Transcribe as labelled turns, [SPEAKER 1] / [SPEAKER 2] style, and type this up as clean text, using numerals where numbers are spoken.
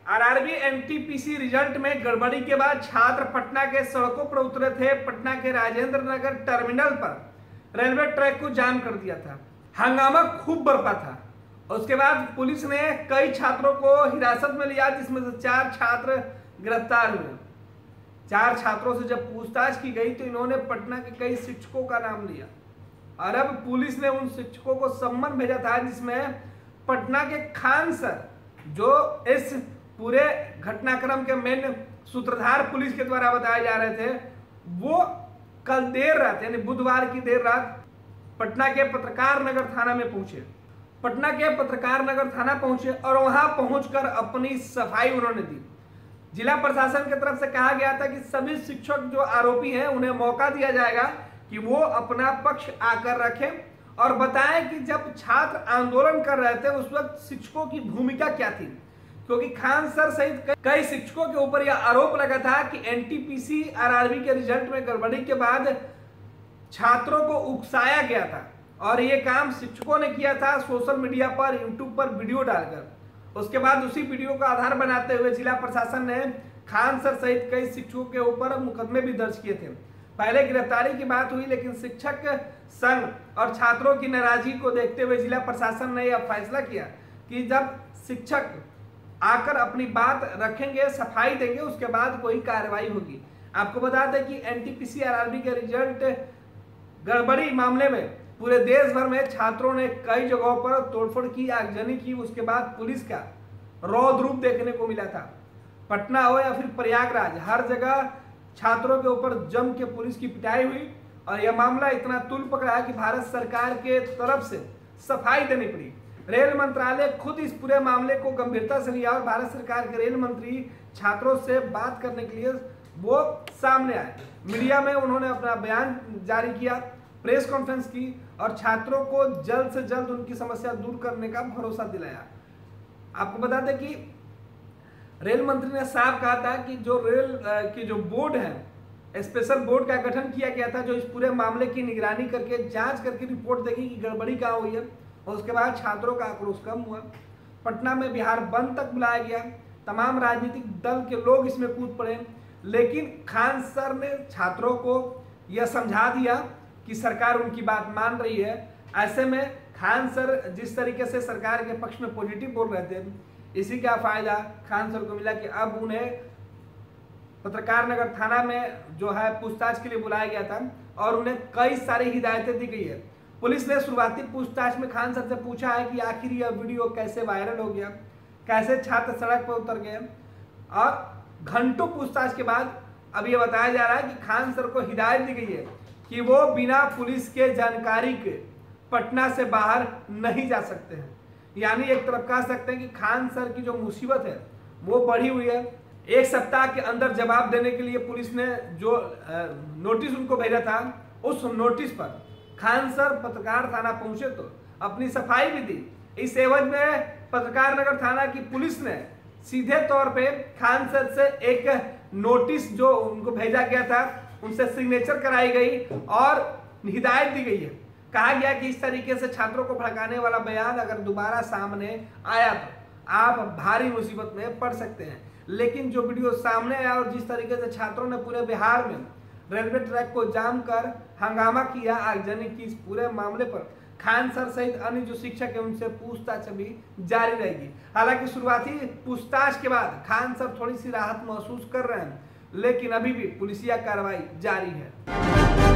[SPEAKER 1] RRB NTPC result में गड़बड़ी के बाद छात्र पटना के सड़कों पर उतरे थे। पटना के राजेंद्र नगर टर्मिनल पर रेलवे ट्रैक को जाम कर दिया था। हंगामा खूब बरपा था। उसके बाद पुलिस ने कई छात्रों को हिरासत में लिया, जिसमें से 4 छात्र गिरफ्तार हुए। 4 छात्रों से जब पूछताछ की गई तो इन्होंने पटना के कई शिक्षकों का नाम लिया और अब पुलिस ने उन शिक्षकों को सम्मन भेजा था, जिसमें पटना के खान सर, जो इस पूरे घटनाक्रम के मेन सूत्रधार पुलिस के द्वारा बताए जा रहे थे, वो कल देर रात यानी बुधवार की देर रात पटना के पत्रकार नगर थाना में पहुंचे। पटना के पत्रकार नगर थाना पहुंचे और वहां पहुंचकर अपनी सफाई उन्होंने दी। जिला प्रशासन की तरफ से कहा गया था कि सभी शिक्षक जो आरोपी हैं उन्हें मौका दिया जाएगा कि वो अपना पक्ष आकर रखें और बताएं कि जब छात्र आंदोलन कर रहे थे उस वक्त शिक्षकों की भूमिका क्या थी, क्योंकि खान सर सहित कई शिक्षकों के ऊपर यह आरोप लगा था कि एनटीपीसी आरआरबी के रिजल्ट में गड़बड़ी के बाद छात्रों को उकसाया गया था और ये काम शिक्षकों ने किया था सोशल मीडिया पर, यूट्यूब पर वीडियो डालकर। उसके बाद उसी वीडियो का आधार बनाते हुए जिला प्रशासन ने खान सर सहित कई शिक्षकों के ऊपर मुकदमे भी दर्ज किए थे। पहले गिरफ्तारी की बात हुई, लेकिन शिक्षक संघ और छात्रों की नाराजगी को देखते हुए जिला प्रशासन ने यह फैसला किया कि जब शिक्षक आकर अपनी बात रखेंगे, सफाई देंगे, उसके बाद कोई कार्रवाई होगी। आपको बता दें कि एनटीपीसी आरआरबी के रिजल्ट गड़बड़ी मामले में पूरे देश भर में छात्रों ने कई जगहों पर तोड़फोड़ की, आगजनी की। उसके बाद पुलिस का रौद्र रूप देखने को मिला था। पटना हो या फिर प्रयागराज, हर जगह छात्रों के ऊपर जम के पुलिस की पिटाई हुई और यह मामला इतना तूल पकड़ा कि भारत सरकार के तरफ से सफाई देनी पड़ी। रेल मंत्रालय खुद इस पूरे मामले को गंभीरता से लिया और भारत सरकार के रेल मंत्री छात्रों से बात करने के लिए वो सामने आए। मीडिया में उन्होंने अपना बयान जारी किया, प्रेस कॉन्फ्रेंस की और छात्रों को जल्द से जल्द उनकी समस्या दूर करने का भरोसा दिलाया। आपको बता दें कि रेल मंत्री ने साफ कहा था कि जो रेल की जो बोर्ड है, स्पेशल बोर्ड का गठन किया गया था, जो इस पूरे मामले की निगरानी करके जांच करके रिपोर्ट देगी कि गड़बड़ी कहाँ हुई है। और उसके बाद छात्रों का आक्रोश कम हुआ। पटना में बिहार बंद तक बुलाया गया। तमाम राजनीतिक दल के लोग इसमें कूद पड़े, लेकिन खान सर ने छात्रों को यह समझा दिया कि सरकार उनकी बात मान रही है। ऐसे में खान सर जिस तरीके से सरकार के पक्ष में पॉजिटिव बोल रहे थे, इसी का फायदा खान सर को मिला कि अब उन्हें पत्रकार नगर थाना में जो है पूछताछ के लिए बुलाया गया था और उन्हें कई सारी हिदायतें दी गई है। पुलिस ने शुरुआती पूछताछ में खान सर से पूछा है कि आखिर यह वीडियो कैसे वायरल हो गया, कैसे छात्र सड़क पर उतर गए, और घंटों पूछताछ के बाद अब यह बताया जा रहा है कि खान सर को हिदायत दी गई है कि वो बिना पुलिस के जानकारी के पटना से बाहर नहीं जा सकते हैं। यानी एक तरफ कह सकते हैं कि खान सर की जो मुसीबत है वो बढ़ी हुई है। 1 सप्ताह के अंदर जवाब देने के लिए पुलिस ने जो नोटिस उनको भेजा था, उस नोटिस पर खान सर पत्रकार थाना पहुंचे तो अपनी सफाई भी दी। इस एवज में पत्रकार नगर थाना की पुलिस ने सीधे तौर पे खान सर से एक नोटिस जो उनको भेजा गया था उनसे सिग्नेचर कराई गई और हिदायत दी गई है। कहा गया कि इस तरीके से छात्रों को भड़काने वाला बयान अगर दोबारा सामने आया तो आप भारी मुसीबत में पड़ सकते हैं। लेकिन जो वीडियो सामने आया और जिस तरीके से छात्रों ने पूरे बिहार में रेलवे ट्रैक को जाम कर हंगामा किया, आगजनी की, इस पूरे मामले पर खान सर सहित अन्य जो शिक्षक है उनसे पूछताछ अभी जारी रहेगी। हालांकि शुरुआती पूछताछ के बाद खान सर थोड़ी सी राहत महसूस कर रहे हैं, लेकिन अभी भी पुलिसिया कार्रवाई जारी है।